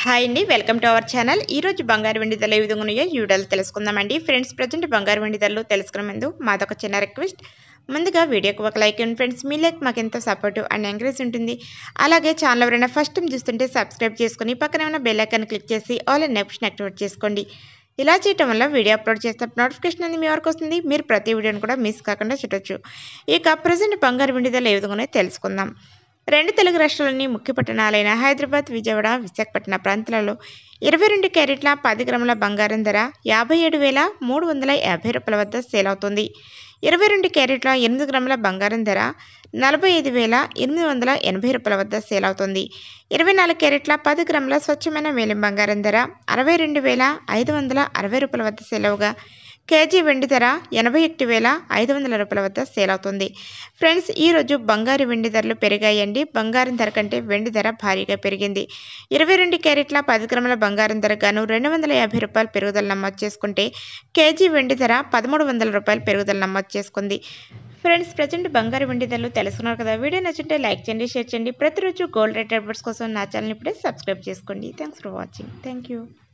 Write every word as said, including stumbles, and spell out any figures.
Hi అండి, welcome to our channel. ఈ రోజు బంగారు వెండి ధరలు ఏ విధంగా ఉన్నాయో ఈ వీడియోలో తెలుసుకుందామండి. ఫ్రెండ్స్, ప్రజెంట్ బంగారు వెండి ధరలు తెలుసుకునే ముందు మాదొక చిన్న రిక్వెస్ట్. ముందుగా వీడియోకి ఒక లైక్ ఇవ్వండి ఫ్రెండ్స్. మీ లైక్ మాకు ఎంతో సపోర్టివ్ అండ్ ఎంకరేజ్ ఉంటుంది. అలాగే ఛానల్ ఎవరైనా ఫస్ట్ టైం చూస్తుంటే సబ్స్క్రైబ్ చేసుకుని పక్కన ఉన్న బెల్ ఐకాన్ క్లిక్ చేసి ఆల్ అండ్ ఆప్షన్ యాక్టివేట్ చేసుకోండి. ఇలా చేయడం వల్ల వీడియో అప్లోడ్ చేస్తే నోటిఫికేషన్ అనేది మీ వరకు వస్తుంది. మీరు ప్రతి వీడియోని కూడా మిస్ కాకుండా చూడొచ్చు. ఇక ప్రజెంట్ బంగారు వెండి ధరలు ఏ విధంగా ఉన్నాయో తెలుసుకుందాం. రెండు తెలుగు రాష్ట్రాల్లోని ముఖ్య పట్టణాలైన హైదరాబాద్, విజయవాడ, విశాఖపట్నం ప్రాంతాలలో ఇరవై రెండు క్యారెట్ల పది గ్రాముల బంగారం ధర యాభై ఏడు వేల మూడు వందల యాభై రూపాయల వద్ద సేల్ అవుతుంది. ఇరవై రెండు క్యారెట్ల ఎనిమిది గ్రాముల బంగారం ధర నలభై ఐదు వేల ఎనిమిది వందల ఎనభై రూపాయల వద్ద సేల్ అవుతుంది. ఇరవై నాలుగు క్యారెట్ల పది గ్రాముల స్వచ్ఛమైన మేలిం బంగారం ధర అరవై రెండు వేల ఐదు వందల అరవై రూపాయల వద్ద సేల్ అవగా కేజీ వెండి ధర ఎనభై ఒకటి వేల ఐదు వందల రూపాయల వద్ద సేల్ అవుతుంది. ఫ్రెండ్స్, ఈరోజు బంగారు వెండి ధరలు పెరిగాయండి. బంగారం ధర కంటే వెండి ధర భారీగా పెరిగింది. ఇరవై రెండు క్యారెట్ల పది గ్రాముల బంగారం ధర గాను రెండు వందల యాభై రూపాయలు పెరుగుదల నమోదు చేసుకుంటే కేజీ వెండి ధర పదమూడు వందల రూపాయలు పెరుగుదల నమోదు చేసుకుంది. ఫ్రెండ్స్, ప్రజెంట్ బంగారు వెండి ధరలు తెలుసుకున్నారు కదా. వీడియో నచ్చింటే లైక్ చేయండి, షేర్ చేయండి. ప్రతిరోజు గోల్డ్ రేట్ అప్డేట్స్ కోసం నా ఛానల్ ఇప్పుడే సబ్స్క్రైబ్ చేసుకోండి. Thanks for watching. Thank you.